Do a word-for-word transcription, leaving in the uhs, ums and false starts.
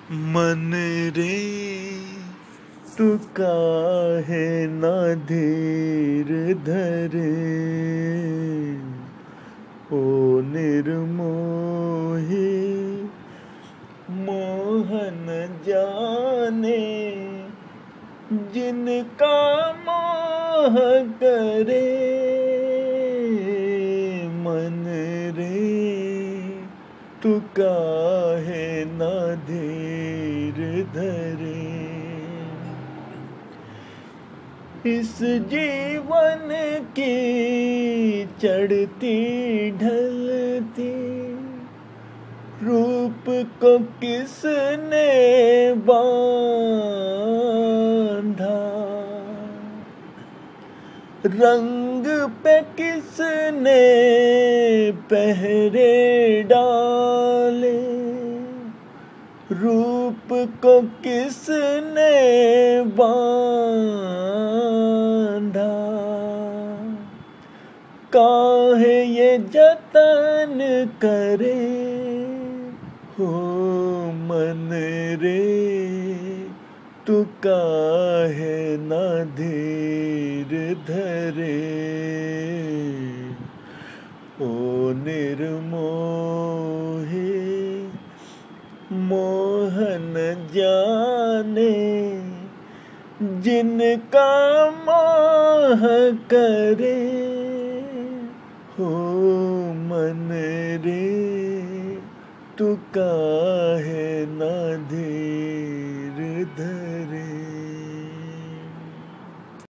मन रे तू काहे ना धीर धरे, ओ निर्मोही मोहन जाने, जिनका मोह करे। मन रे तू काहे ना धीर धरे, इस जीवन की चढ़ती ढलती रूप को किसने बांधा, रंग पे किसने पहरे डाले, रूप को किसने बांधा। काहे ये जतन करे, हो मन रे तू काहे ना धीर धरे, ओ निर्मोही मोहन जाने, जिनका मोह करे। हो मन रे तू काहे ना धीर धरे।